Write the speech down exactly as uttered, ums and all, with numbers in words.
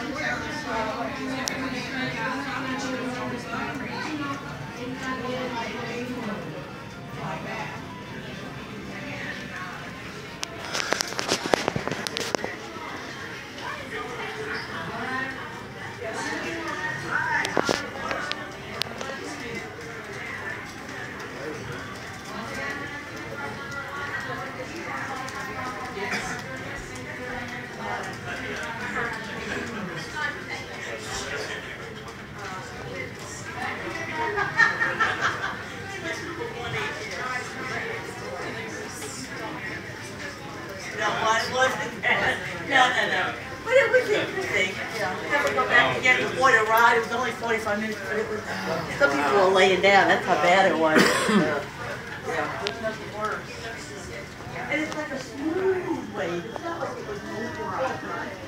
No, it wasn't that. No, no, no. But it was interesting. Yeah. Never go back and get the water ride. It was only forty-five minutes, but it was. Some people were laying down. That's how bad it was. Yeah. Yeah. There's nothing worse. And it's like a smooth wave. It's not like it was moving.